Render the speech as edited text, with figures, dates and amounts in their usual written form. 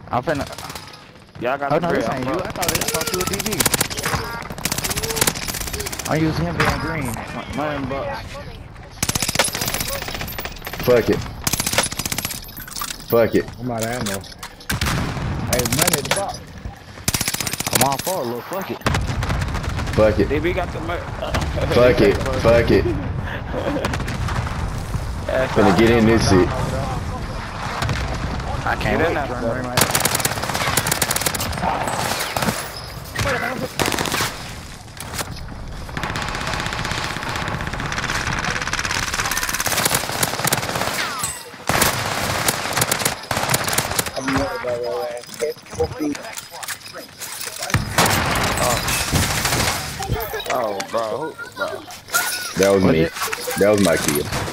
I'm finna. Y'all got Oh the no, bread. this ain't you. I thought you were DB. I'm using him being green. $9. Fuck it. Fuck it. I'm out of ammo. Hey, money at the box. I'm on for a little fuck it. Fuck it. DB got the money. Fuck it. Fuck it. Finna get in this shit. I can't Get in wait. that Turn stuff. ring like that. I'm worried about your ass. Oh, bro. Bro. That was Was me. it? That was my kill.